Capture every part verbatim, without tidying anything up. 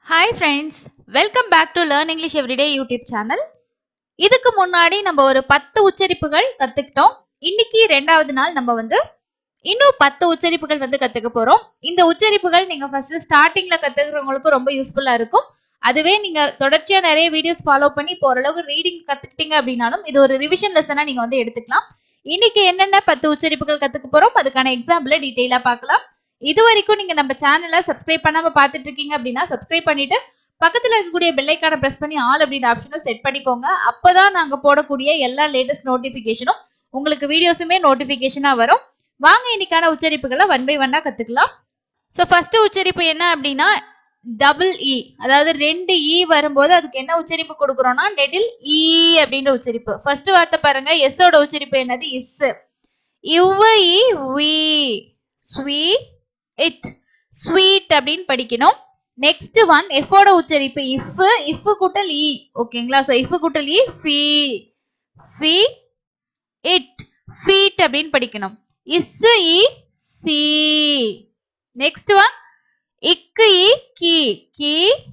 Hi friends, welcome back to Learn English Everyday YouTube channel. இதுக்கு முன்னாடி நம்ம ஒரு பத்து உச்சரிப்புகள் கத்துக்கிட்டோம். இன்னைக்கு இரண்டாவது நாள் நம்ம வந்து இன்னும் பத்து உச்சரிப்புகள் வந்து கத்துக்க போறோம். இந்த உச்சரிப்புகள் நீங்க ஃபர்ஸ்ட் ஸ்டார்டிங்ல கத்துக்கிறவங்களுக்கு ரொம்ப யூஸ்ஃபுல்லா இருக்கும். அதுவே நீங்க தொடர்ச்சியா நிறைய வீடியோஸ் ஃபாலோ பண்ணி இப்போ ஓரளவுக்கு ரீடிங் கத்துக்கிட்டீங்க அப்படினாலும் இது ஒரு ரிவிஷன் லெசனா நீங்க வந்து எடுத்துக்கலாம். இன்னைக்கு என்னென்ன பத்து உச்சரிப்புகள் கத்துக்க போறோம் அதுக்கான எக்ஸாம்பிள டீடைலா பார்க்கலாம். இது வரைக்கும் நீங்க நம்ம சேனலை சப்ஸ்கிரைப் பண்ணாம பார்த்துட்டு இருக்கீங்க அப்படின்னா சப்ஸ்கிரைப் பண்ணிட்டு பக்கத்துல இருக்கக்கூடிய பெல் ஐகானை பிரஸ் பண்ணி ஆல் அப்படின்ற ஆப்ஷனை செட் பண்ணிக்கோங்க. அப்பதான் நாங்க போடக்கூடிய எல்லா லேட்டஸ்ட் நோட்டிபிகேஷனும் உங்களுக்கு வீடியோஸுமே நோட்டிபிகேஷனா வரும். வாங்க இன்னைக்கான உச்சரிப்புகளை ஒன் பை ஒன்னா கத்துக்கலாம். ஸோ ஃபர்ஸ்ட் உச்சரிப்பு என்ன அப்படின்னா டபுள் இ, அதாவது ரெண்டு இ வரும்போது அதுக்கு என்ன உச்சரிப்பு கொடுக்குறோம்னா நெடில் இ அப்படின்ற உச்சரிப்பு. ஃபர்ஸ்ட் வார்த்தை பாருங்க, எஸ்ஸோட உச்சரிப்பு என்னது இஸ். இவ் இ வி ஸ்வீ இட் ஸ்வீட் அப்படின்னு படிக்கணும். நெக்ஸ்ட் ஒன் எஃபோட உச்சரிப்பு இஃப், இஃப் கூட்டல் இ. ஓகேங்களா? சோ இஃப் கூட்டல் இ ஃபீ ஃபீ இட் ஃபீட் அப்படின்னு படிக்கணும். இஸ் இ சி. நெக்ஸ்ட் ஒன் இக்கு இ கி கி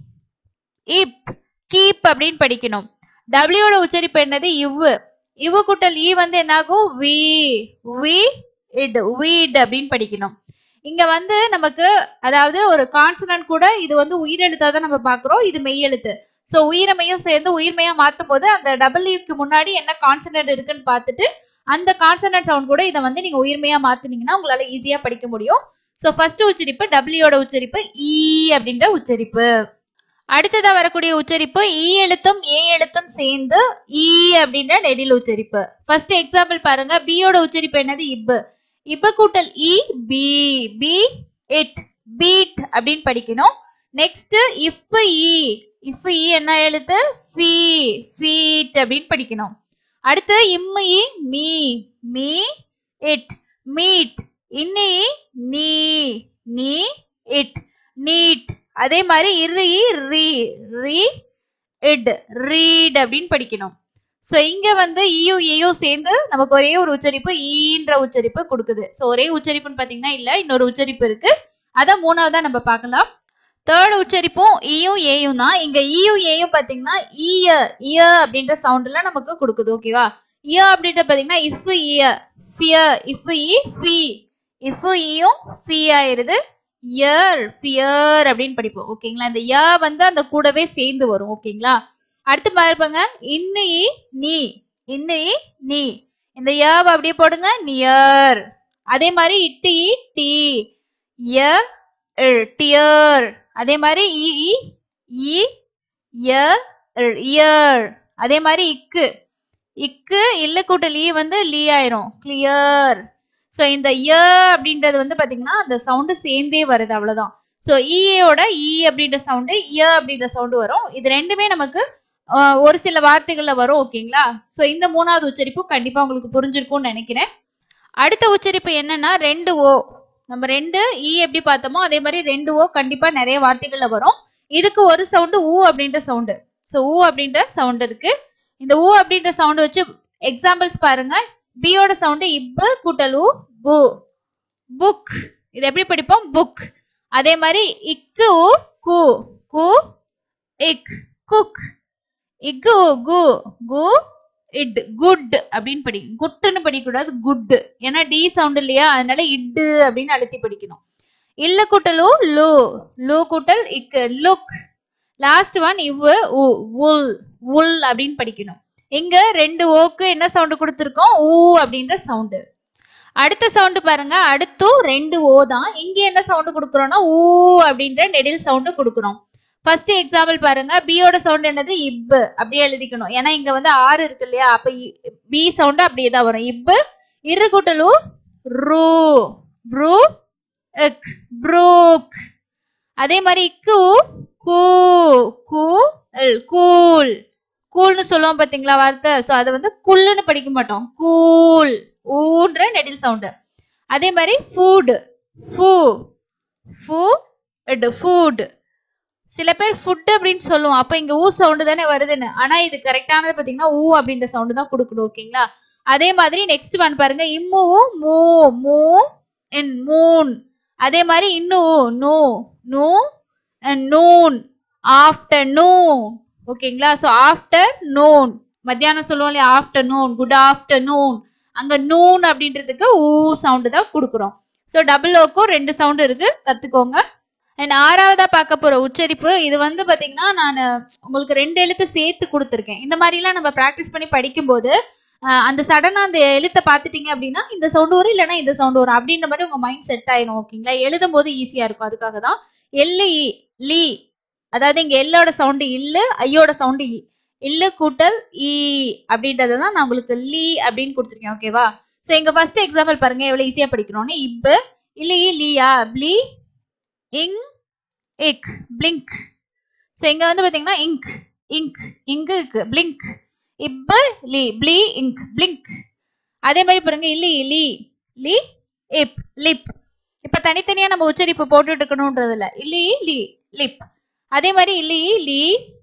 இப் கீப் அப்படின்னு படிக்கணும். டபிள்யூட உச்சரிப்பு என்னது இவ். இவ் கூட்டல் இ வந்து என்னாகும் வி வி இட் வீட் அப்படின்னு படிக்கணும். இங்க வந்து நமக்கு அதாவது ஒரு கான்சனன்ட் கூட இது வந்து உயிரெழுத்தா தான் நம்ம பாக்குறோம், இது மெய்யெழுத்து. சோ உயிரமையும் சேர்ந்து உயிர்மையா மாத்தும் போது அந்த டபுள் இக்கு முன்னாடி என்ன கான்சனன்ட் இருக்குன்னு பார்த்துட்டு அந்த கான்சனன்ட் சவுண்ட் கூட இதை வந்து நீங்க உயிர்மையா மாத்தினீங்கன்னா உங்களால ஈஸியா படிக்க முடியும். சோ ஃபர்ஸ்ட் உச்சரிப்பு டபிள்யூட உச்சரிப்பு இ அப்படின்ற உச்சரிப்பு. அடுத்ததா வரக்கூடிய உச்சரிப்பு இ எழுத்தும் ஏ எழுத்தும் சேர்ந்து இ அப்படின்ற நெடில் உச்சரிப்பு. ஃபர்ஸ்ட் எக்ஸாம்பிள் பாருங்க, பியோட உச்சரிப்பு என்னது இப். இப்ப கூட்டல் இ பி பி இட் பீட் அப்படின்னு படிக்கணும். நெக்ஸ்ட் இஃப் இ இஃப் இ என்ன எழுத்து ஃபீ ஃபீட் அப்படின்னு படிக்கணும். அடுத்து இம் இ மீ மீ இட் மீட். இன்னி நீ நீ இட் நீட். அதே மாதிரி இரு இ ரீ ரீ இட் ரீட் அப்படின்னு படிக்கணும். சோ இங்க வந்து இயு ஏயோ சேர்ந்து நமக்கு ஒரே ஒரு உச்சரிப்பு ஈன்ற உச்சரிப்பு கொடுக்குது. சோ ஒரே உச்சரிப்புன்னு பாத்தீங்கன்னா இல்ல, இன்னொரு உச்சரிப்பு இருக்கு, அத மூணாவதா நம்ம பார்க்கலாம். தேர்ட் உச்சரிப்பும் ஈயும் ஏயும் தான். இங்க ஈயும் ஏயும் பாத்தீங்கன்னா ஈய இய அப்படின்ற சவுண்ட்ல நமக்கு கொடுக்குது. ஓகேவா? இய அப்படின்ற பாத்தீங்கன்னா இஃப் இய ஃபியர் இஃப் இ ஃபீ இஃப் ஈயும் ஃபீ ஆயிருது. இயர் ஃபியர் அப்படின்னு படிப்போம். ஓகேங்களா? இந்த ய வந்து அந்த கூடவே சேர்ந்து வரும். ஓகேங்களா? அடுத்து பாருங்க, இன்னு இ நீ இன்னு இ நீ இந்த யவ அப்படியே போடுங்க நியர். அதே மாதிரி இட்டு இ டி ய டியர். அதே மாதிரி இ இ இ ய இயர். அதே மாதிரி இக்கு இக்கு இல்ல கூட்டல் ஈ வந்து லீ ஆயிரும் கிளியர். சோ இந்த ய அப்படின்றது வந்து பாத்தீங்கன்னா அந்த சவுண்டு சேர்ந்தே வருது, அவ்வளவுதான். சோ ஈயோட இ அப்படின்ற சவுண்டு ய அப்படின்ற சவுண்டு வரும். இது ரெண்டுமே நமக்கு ஒரு சில வார்த்தைகள்ல வரும். ஓகேங்களா? சோ இந்த மூணாவது உச்சரிப்பு கண்டிப்பா உங்களுக்கு புரிஞ்சிருக்கும்னு நினைக்கிறேன். அடுத்த உச்சரிப்பு என்னன்னா ரெண்டு ஓ. நம்ம ரெண்டு இ எப்படி பார்த்தோமோ அதே மாதிரி ரெண்டு ஓ கண்டிப்பா நிறைய வார்த்தைகள்ல வரும். இதுக்கு ஒரு சவுண்டு ஊ அப்படின்ற சவுண்டு. சோ ஊ அப்படின்ற சவுண்ட் இருக்கு. இந்த ஊ அப்படின்ற சவுண்ட் வச்சு எக்ஸாம்பிள்ஸ் பாருங்க. பியோட சவுண்டு இப்பு கூட்டல் ஊ பு புக். இது எப்படி படிப்போம் புக். அதே மாதிரி இக்கு ஊ கு கு இக் குக். இக்கு கு கு இட் குட் அப்படின்னு படி. குட்டுன்னு படிக்கக்கூடாது குட், ஏன்னா டி சவுண்ட் இல்லையா, அதனால இட்டு அப்படின்னு அழுத்தி படிக்கணும். இல்ல கூட்டலு லு லு கூட்டல் இக்கு லுக். லாஸ்ட் ஒன் இவ் உ உல் உல் அப்படின்னு படிக்கணும். இங்க ரெண்டு ஓக்கு என்ன சவுண்டு கொடுத்துருக்கோம் ஊ அப்படின்ற சவுண்டு. அடுத்த சவுண்டு பாருங்க, அடுத்தும் ரெண்டு ஓ தான். இங்க என்ன சவுண்டு கொடுக்குறோம்னா ஊ அப்படின்ற நெடில் சவுண்டு கொடுக்குறோம். ஃபர்ஸ்ட் எக்ஸாம்பிள் பாருங்க, பியோட சவுண்ட் என்னது இப் அப்படியே எழுதிக்கணும், ஏன்னா இங்க வந்து ஆறு இருக்கு இல்லையா, அப்ப பி சவுண்ட் அப்படியே தான் வரும். இப் இரு கூட்டலு ரூ ப்ரூ இக் ப்ரூக். அதே மாதிரி இக்கு கூ கூ கூல் கூல்னு சொல்லுவோம் பாத்தீங்களா வார்த்தை. சோ அதை வந்து குல்லுன்னு படிக்க மாட்டோம், கூல் ஊன்ற நெடில் சவுண்டு. அதே மாதிரி ஃபுட் ஃபூ ஃபூ ஃபுட். சில பேர் ஃபுட் அப்படின்னு சொல்லுவோம், அப்ப இங்க ஊ சவுண்டு தானே வருதுன்னு. ஆனா இது கரெக்டானது பாத்தீங்கன்னா ஊ அப்படின்ற சவுண்டு தான் கொடுக்கணும். ஓகேங்களா? அதே மாதிரி நெக்ஸ்ட் ஒன் பாருங்க, இம்மு மூ மூ இன் மூன். அதே மாதிரி இன்னும் நூ நூ நூன் afternoon. ஓகேங்களா? சோ afternoon மத்தியானம் சொல்லுவோம் இல்லையா, afternoon, good afternoon. அங்க noon அப்படின்றதுக்கு ஊ சவுண்ட் தான் கொடுக்குறோம். சோ டபுள் ஓக்கும் ரெண்டு சவுண்ட் இருக்கு, கத்துக்கோங்க. அண்ட் ஆறாவதா பார்க்க போற உச்சரிப்பு, இது வந்து பாத்தீங்கன்னா நான் உங்களுக்கு ரெண்டு எழுத்து சேர்த்து கொடுத்துருக்கேன். இந்த மாதிரி எல்லாம் நம்ம பிராக்டிஸ் பண்ணி படிக்கும்போது அந்த சடனா அந்த எழுத்தை பார்த்துட்டீங்க அப்படின்னா இந்த சவுண்ட் வரும், இல்லைன்னா இந்த சவுண்ட் வரும் அப்படின்ற மாதிரி உங்க மைண்ட் செட் ஆயிரும். ஓகேங்களா? எழுதும் போது ஈஸியா இருக்கும். அதுக்காக தான் எல்லு லீ, அதாவது இங்க எல்லோட சவுண்ட் இல்லு, ஐயோட சவுண்ட் இ, இல்லு கூட்டல் ஈ அப்படின்றத தான் நான் உங்களுக்கு லீ அப்படின்னு கொடுத்துருக்கேன். ஓகேவா? சோ இங்க ஃபர்ஸ்ட் எக்ஸாம்பிள் பாருங்க எவ்வளவு ஈஸியா படிக்கணும்னு. இப்பு இல்லி லீயா, ப்ளி இங் இக், பிளிங்க். சோ இங்க வந்து பாத்தீங்கன்னா இங்க் இங்க் இங்கு பிளிங்க், இப்பு லீ ப்ளி இங்க் பிளிங்க். அதே மாதிரி பாருங்க இல்லி லீ லீ இப் லிப். இப்ப தனித்தனியா நம்ம உச்சரிப்பு போட்டுட்டு இருக்கணும்ன்றதுல இல்லி லீ லிப். அதே மாதிரி இல்லி லீ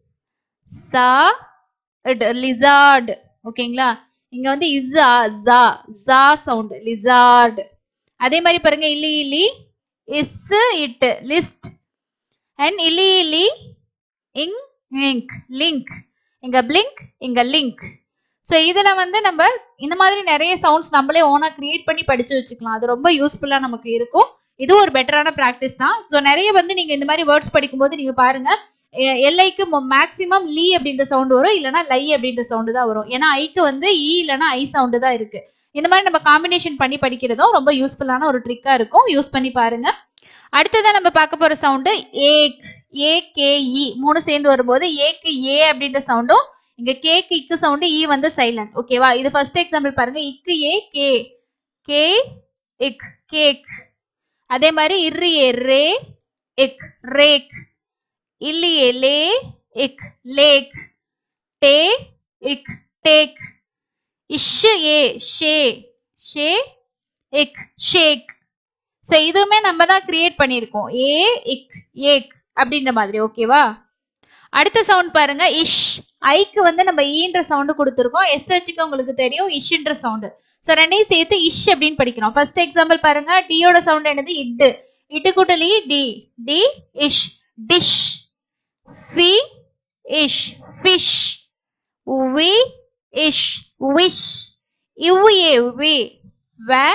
சா லிசார்ட். ஓகேங்களா? இங்க வந்து இஸா ஜா ஜா சவுண்ட் லிசார்ட். அதே மாதிரி பாருங்க இல்லி லீ இஸ் இட் லிஸ்ட். அண்ட் இல்லி லீ இங் இங்க் லிங்க். இங்க பிளிங்க் இங்க லிங்க். ஸோ இதுல வந்து நம்ம இந்த மாதிரி நிறைய சவுண்ட்ஸ் நம்மளே ஓனா கிரியேட் பண்ணி படிச்சு வச்சுக்கலாம். அது ரொம்ப யூஸ்ஃபுல்லா நமக்கு இருக்கும். இது ஒரு பெட்டரான ப்ராக்டிஸ் தான். ஸோ நிறைய வந்து நீங்க இந்த மாதிரி வேர்ட்ஸ் படிக்கும்போது நீங்க பாருங்க எல்ஐக்கு மேக்சிமம் லீ அப்படின்ற சவுண்ட் வரும், இல்லைன்னா லை அப்படின்ற சவுண்டு தான் வரும். ஏன்னா ஐக்கு வந்து இ இல்லைன்னா ஐ சவுண்டு தான் இருக்கு. இந்த மாதிரி நம்ம காம்பினேஷன் பண்ணி படிக்கிறதும் ரொம்ப யூஸ்ஃபுல்லான ஒரு ட்ரிக்கா இருக்கும். யூஸ் பண்ணி பாருங்க. அடுத்ததான் நம்ம பார்க்க போற sound Ek. A K E மூணு சேர்ந்து வரும்போது ஏக்கு ஏ அப்படின்ற சவுண்டும், இங்க கேக்கு இக்கு சவுண்டு, இ வந்து சைலண்ட். ஓகேவா? இது ஃபர்ஸ்ட் எக்ஸாம்பிள் பாருங்க. இக்கு ஏ கே கே இக் கேக். அதே மாதிரி இர்ரி ஏ ரே இக் ரேக். இல்லி ஏ லே இக் லேக். டே இக் டேக். இஷ் ஏ ஷே ஷே இக் ஷேக். சோ இதுவுமே நம்ம தான் கிரியேட் பண்ணியிருக்கோம். ஏ இக் ஏக் அப்படின்ற மாதிரி. ஓகேவா? அடுத்த சவுண்ட் பாருங்க இஷ். ஐக்கு வந்து நம்ம ஈன்ற சவுண்ட் கொடுத்துருக்கோம். எஸ்ஹெச்க்கு உங்களுக்கு தெரியும் இஷ்ன்ற சவுண்ட். ஸோ ரெண்டையும் சேர்த்து இஷ் அப்படின்னு படிக்கிறோம். ஃபர்ஸ்ட் எக்ஸாம்பிள் பாருங்க. டியோட சவுண்ட் என்னது? இட்டு. இட்டு கூட்டலி டி டி இஷ் டிஷ். ஃபி இஷ் ஃபிஷ். வி இஷ் விஷ். இவ் ஏ வி வே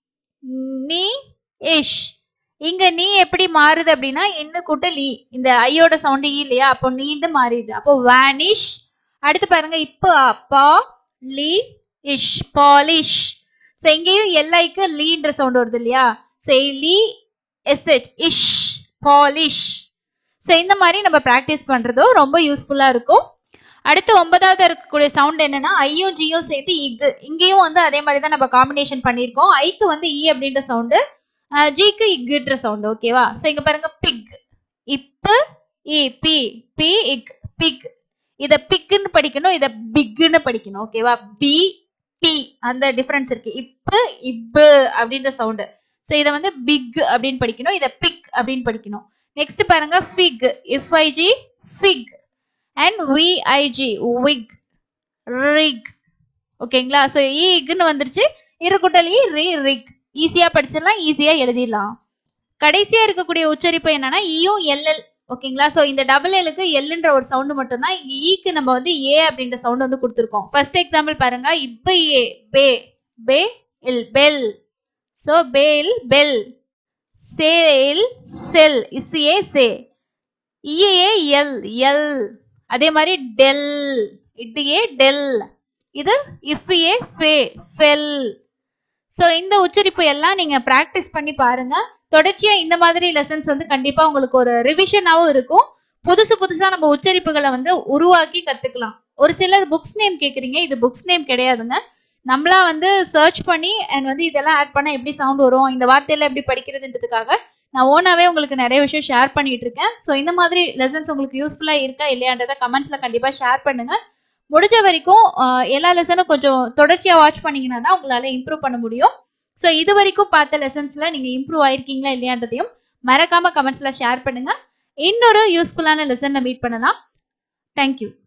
நீ இஷ். இங்க நீ எப்படி மாறுது அப்படின்னா இன்னு கூட்டலி, இந்த ஐயோட சவுண்ட் ஈ இல்லையா, அப்போ நீண்டு மாறிடுது. அப்போ வேனிஷ். அடுத்து பாருங்க இப்போ அப்பா லீ இஷ் பாலிஷ். ஸோ இங்கேயும் எல்ஐக்கு லீன்ற சவுண்ட் வருது இல்லையா, ஸோ லீ எஸ்ஹெச் இஷ் பாலிஷ். ஸோ இந்த மாதிரி நம்ம ப்ராக்டிஸ் பண்றதும் ரொம்ப யூஸ்ஃபுல்லா இருக்கும். அடுத்து ஒன்பதாவது இருக்கக்கூடிய சவுண்ட் என்னன்னா ஐயும் ஜியும் சேர்த்து இக்கு. இங்கேயும் வந்து அதே மாதிரி தான் நம்ம காம்பினேஷன் பண்ணியிருக்கோம். ஐக்கு வந்து இ அப்படின்ற சவுண்டு, ஜிக்கு இக்குன்ற சவுண்ட். ஓகேவா? ஸோ இங்க பாருங்க பிக். இப்பு இ பி பி இக் பிக். இத பிக்குன்னு படிக்கணும், இத பிக்குன்னு படிக்கணும். ஓகேவா? பி டி அந்த டிஃபரன்ஸ் இருக்கு. இப்பு இப்பு அப்படின்ற சவுண்டு. ஸோ இதை வந்து பிக் அப்படின்னு படிக்கணும், இதை பிக் அப்படின்னு படிக்கணும். நெக்ஸ்ட் பாருங்க ஃபிக். இஃப் ஐஜி ஃபிக். அண்ட் விஐஜி விக் ரிக். ஓகேங்களா? ஸோ ஈக்குன்னு வந்துருச்சு. இருக்கூட்டல் இ ரி ரிக். ஈஸியா படிச்சிடலாம், ஈஸியா எழுதிடலாம். கடைசியா இருக்கக்கூடிய உச்சரிப்பு என்னன்னா ஈயும் எல்எல். ஓகேங்களா? ஸோ இந்த டபுள் எல்லுக்கு எல்லுன்ற ஒரு சவுண்டு மட்டும் தான். இங்க ஈக்கு நம்ம வந்து ஏ அப்படின்ற சவுண்ட் வந்து கொடுத்துருக்கோம். ஃபர்ஸ்ட் எக்ஸாம்பிள் பாருங்க. இப்ப ஏ பே பே இல் பெல். ஸோ பேல் பெல். சேல் செல் இஸ்ஏ சே. இஏ எல் எல். அதே மாதிரி டெல் இட்டு ஏ டெல். இது இஃப் ஏ ஃபே ஃபெல். ஸோ இந்த உச்சரிப்பு எல்லாம் நீங்க பிராக்டிஸ் பண்ணி பாருங்க. தொடர்ச்சியா இந்த மாதிரி லெசன்ஸ் வந்து கண்டிப்பா உங்களுக்கு ஒரு ரிவிஷனாவும் இருக்கும். புதுசு புதுசா நம்ம உச்சரிப்புகளை வந்து உருவாக்கி கத்துக்கலாம். ஒரு சிலர் புக்ஸ் நேம் கேக்குறீங்க, இது புக்ஸ் நேம் கிடையாதுங்க. நம்மளா வந்து சர்ச் பண்ணி அண்ட் வந்து இதெல்லாம் ஆட் பண்ணா எப்படி சவுண்ட் வரும், இந்த வார்த்தையில எப்படி படிக்கிறதுன்றதுக்காக நான் ஓனாவே உங்களுக்கு நிறைய விஷயம் ஷேர் பண்ணிட்டு இருக்கேன். ஸோ இந்த மாதிரி லெசன்ஸ் உங்களுக்கு யூஸ்ஃபுல்லா இருக்கா இல்லையான்றதை கமெண்ட்ஸ்ல கண்டிப்பா ஷேர் பண்ணுங்க. முடிஞ்ச வரைக்கும் எல்லா லெசனும் கொஞ்சம் தொடர்ச்சியா வாட்ச் பண்ணீங்கன்னா தான் உங்களால இம்ப்ரூவ் பண்ண முடியும். ஸோ இது வரைக்கும் பார்த்த லெசன்ஸ்ல நீங்க இம்ப்ரூவ் ஆயிருக்கீங்களா இல்லையான்றதையும் மறக்காம கமெண்ட்ஸ்ல ஷேர் பண்ணுங்க. இன்னொரு யூஸ்ஃபுல்லான லெசன்ல மீட் பண்ணலாம். தேங்க்யூ.